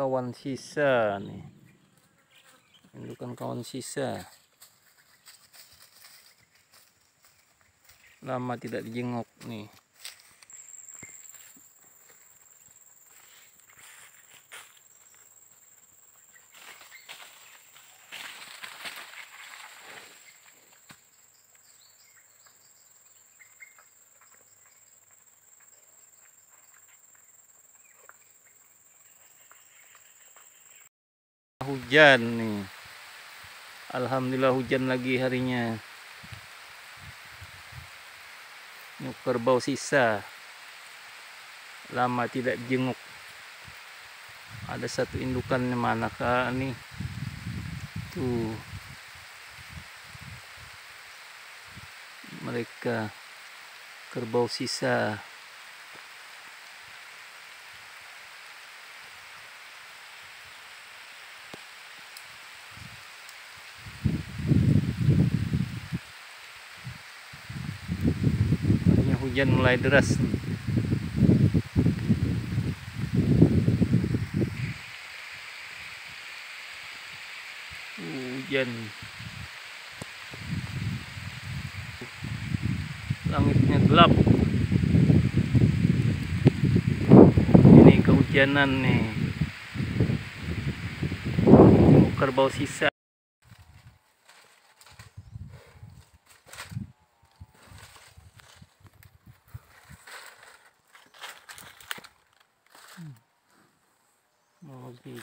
kawan sisa nih, indukan kawan sisa lama tidak dijenguk nih. Hujan nih, alhamdulillah hujan lagi harinya. Nyuk kerbau sisa lama tidak jenguk. Ada satu indukan, manakah nih tuh mereka kerbau sisa. Hujan mulai deras nih. Hujan, langitnya gelap, ini kehujanan nih. Kerbau sisa mozi.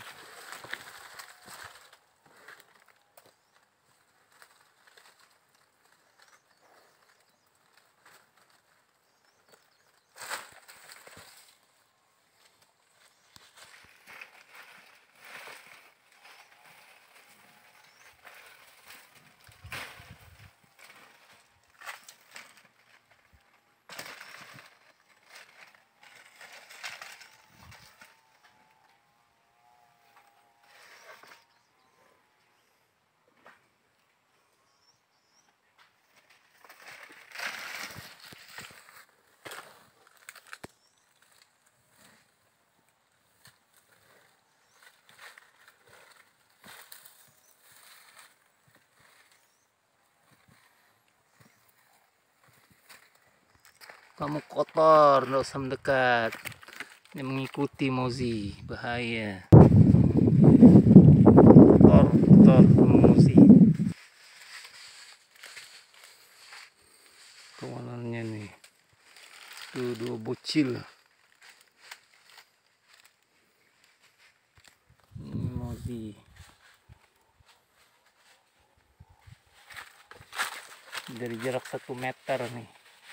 Kamu kotor, nggak usah mendekat. Ini mengikuti mozi, bahaya. Kotor mozi. Kawanannya nih, tuh dua bocil. Ini mozi. Dari jarak 1 meter nih.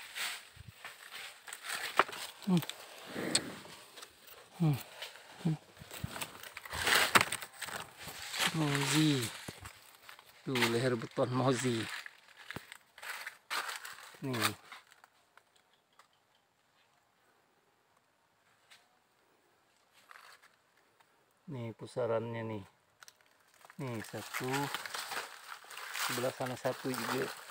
Mozi, tuh leher beton mozi nih. Nih pusarannya nih, nih satu, sebelah sana satu juga.